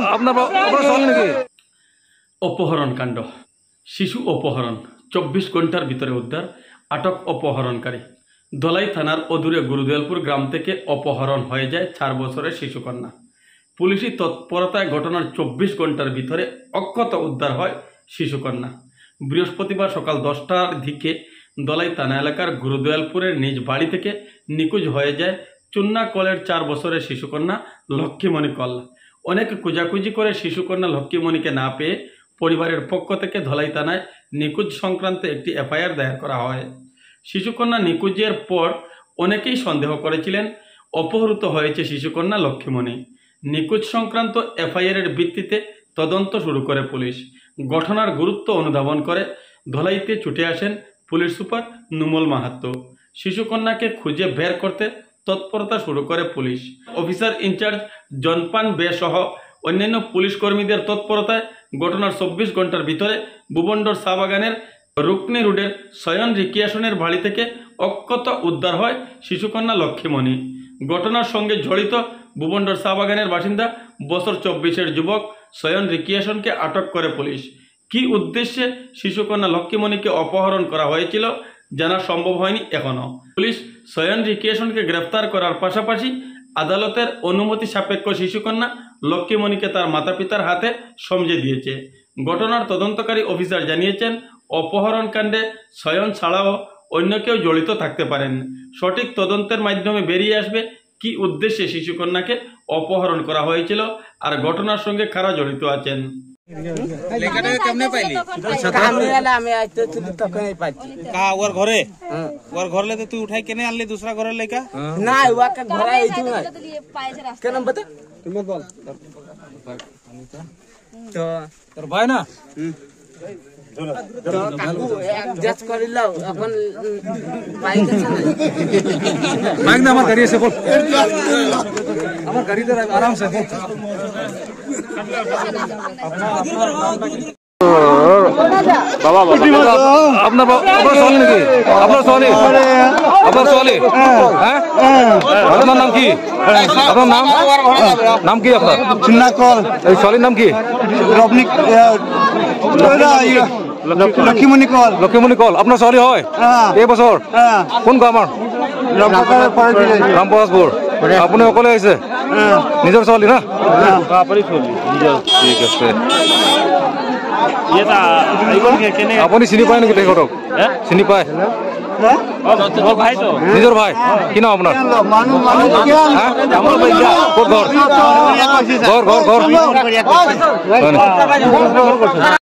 অপহরণ কাণ্ড শিশু অপহরণ 24 ঘন্টার ভিতরে উদ্ধার আটক অপহরণকারী। ধলাই থানার অদূরে গুরুদয়ালপুর গ্রাম থেকে অপহরণ হয়ে যায় 4 বছরের শিশুকন্যা। পুলিশি তৎপরতায় ঘটনার 24 ঘন্টার ভিতরে অক্ষত উদ্ধার হয় শিশুকন্যা। বৃহস্পতিবার সকাল 10টার দিকে ধলাই থানা এলাকার গুরুদয়ালপুরের নিজ বাড়ি থেকে নিখোঁজ হয়ে যায় চুন্না কলের 4 বছরের শিশুকন্যা লক্ষ্মীমণি কল। অনেক খোঁজাখুঁজি করে শিশুকন্যা লক্ষ্মীমণিকে না পেয়ে পরিবারের পক্ষ থেকে ধলাই থানায় নিখোঁজ সংক্রান্ত একটি এফআইআর দায়ের করা হয়। শিশুকন্যা নিখোঁজের পর অনেকেই সন্দেহ করেছিলেন অপহৃত হয়েছে শিশুকন্যা লক্ষ্মীমণি। নিখোঁজ সংক্রান্ত এফআইআরের ভিত্তিতে তদন্ত শুরু করে পুলিশ। ঘটনার গুরুত্ব অনুধাবন করে ধলাইতে ছুটে আসেন পুলিশ সুপার নুমল মাহাতো। শিশুকন্যাকে খুঁজে বের করতে তৎপরতা শুরু করে পুলিশ। অফিসার ইনচার্জ জনপান বে সহ অন্যান্য পুলিশ কর্মীদের তৎপরতায় ঘটনার 24 ঘন্টার ভিতরে ভুবন্ডর চা বাগানের রুকনি রোডের শয়ন রিক্রিয়েশনের বাড়ি থেকে অক্ষত উদ্ধার হয় শিশুকন্যা লক্ষ্মীমণি। ঘটনার সঙ্গে জড়িত ভুবন্ডর চা বাগানের বাসিন্দা বছর 24-এর যুবক শয়ন রিক্রিয়েশনকে আটক করে পুলিশ। কী উদ্দেশ্যে শিশুকন্যা লক্ষ্মীমণিকে অপহরণ করা হয়েছিল জানা সম্ভব হয়নি এখনও। পুলিশ শয়ন রিক্রিয়েশনকে গ্রেফতার করার পাশাপাশি আদালতের অনুমতি সাপেক্ষ শিশুকন্যা লক্ষ্মীমণিকে তার মাতা পিতার হাতে সমঝে দিয়েছে। ঘটনার তদন্তকারী অফিসার জানিয়েছেন অপহরণ কাণ্ডে শয়ন ছাড়াও অন্য কেউ জড়িত থাকতে পারেন। সঠিক তদন্তের মাধ্যমে বেরিয়ে আসবে কী উদ্দেশ্যে শিশুকন্যাকে অপহরণ করা হয়েছিল আর ঘটনার সঙ্গে কারা জড়িত আছেন। লেখাটা কেমনে পাইলি? আমি আইতে তখনই পাইছি। কা ওর ঘরে? ওর ঘরে তো তুই উঠাই কেনে আনলি দুসরা ঘরের লেখা? না ওকে ঘরে আইছি না। কেন বতা? তুমি বল। তো তোর ভাই না? তো কাকু অ্যাডজাস্ট করিলাও এখন বাইক আছে না? বাইক না আমার গাড়ি আছে বল। আমার গাড়িতে আরাম সে বল। বাবা আপনার সওয়াল নাকি আপনার সওয়ালি হ্যাঁ আপনার নাম কি? আপনার নাম কি? আপনার চুন্না কল। এই সওয়ালির নাম কি? লক্ষ্মীমণি কল। লক্ষ্মীমণি কল আপনার সওয়ালি হয় এই বছর? কোন গাঁও? আমার রামপরাজপুর। আপুনি অকলে আহিছে? নিজৰ ছোৱালী না? ঠিক আছে। আপুনি চিনি পায় নেকি তেখেতক? চিনি পায়? নিজৰ ভাই। কি নাম আপোনাৰ? ক'ত ঘৰ? ঘৰ